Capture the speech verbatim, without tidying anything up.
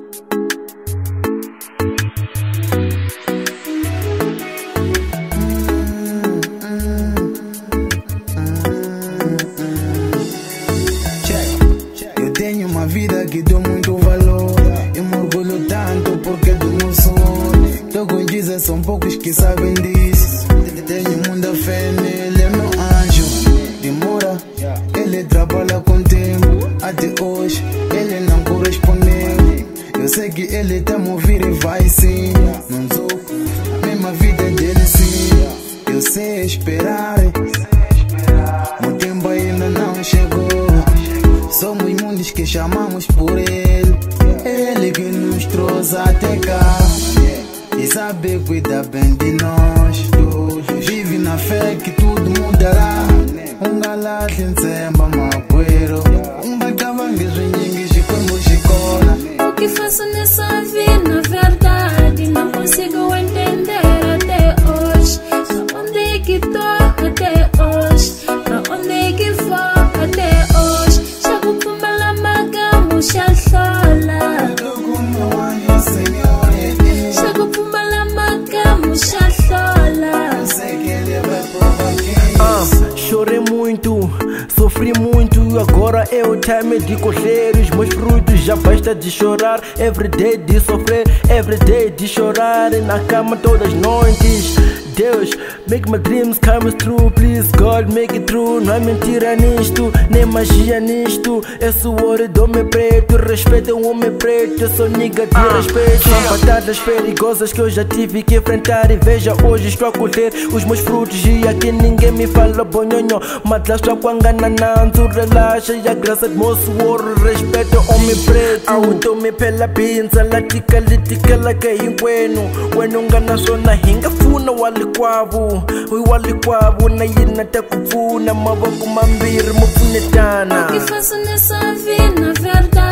Eu tenho uma vida que dou muito valor. Eu me orgulho tanto porque do meu sonho. Tô com Jesus, são poucos que sabem disso. Tenho muita fé nele, é meu anjo. Demora, ele trabalha com tempo. Até hoje, ele não correspondeu. Eu sei que ele tá me ouvir e vai sim. Não sou a mesma vida dele sim. Eu sei esperar. O tempo ainda não chegou. Somos mundos que chamamos por ele. Ele que nos trouxe até cá. E sabe cuidar bem de nós. Vive na fé que tudo mudará. Um galate em semba mapuero. Um bacavanguejo em inguishi como chicona. O que faço nessa vida, na verdade, não consigo entender até hoje. Pra onde é que tô até hoje? Pra onde é que vou até hoje? Chego com uma lamaga, muxa sola. Tô com meu anjo, Senhor. Chego com uma lamaga, muxa sola. Eu sei que ele vai provar que Ah, chorei muito, sofri muito. Agora é o time de colher os meus frutos. Já basta de chorar, everyday de sofrer, everyday de chorar na cama todas as noites. Deus, make my dreams come true, please God, make it true. Não é mentira nisto, nem magia nisto. É suor do homem preto, respeita o homem preto. Eu sou nigga de ah, respeito. São batatas perigosas que eu já tive que enfrentar. E veja, hoje estou a colher os meus frutos. E aqui ninguém me fala bonhonho. Mas lá estou com ganananzo, relaxa. E a graça de meu suor, respeita o homem preto. Auto-me pela pinça, latica, litica, la que inqueno. Quando ngana sona hinga funa wali kwavu, wali kwavu na yina takufuna maboko mambiri mufunetana. O que faço nessa vida, na verdade?